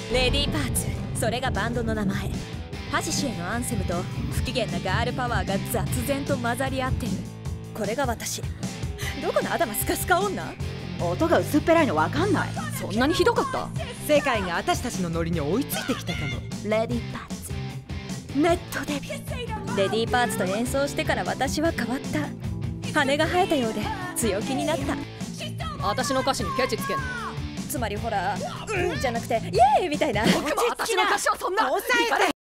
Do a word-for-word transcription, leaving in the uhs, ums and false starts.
レディーパーツ、それがバンドの名前。パシシエのアンセムと不機嫌なガールパワーが雑然と混ざり合ってる。これが私。どこの頭スカスカ女？ 音が薄っぺらいのわかんない。 そんなにひどかった？ 世界が私たちのノリに追いついてきたかも。 レディーパーツネットデビュー。レディーパーツと演奏してから私は変わった。羽が生えたようで強気になった。 私の歌詞にケチつけんの？ つまりほら、うんじゃなくてイエーイみたいな。 僕も私の歌詞をそんな抑えて。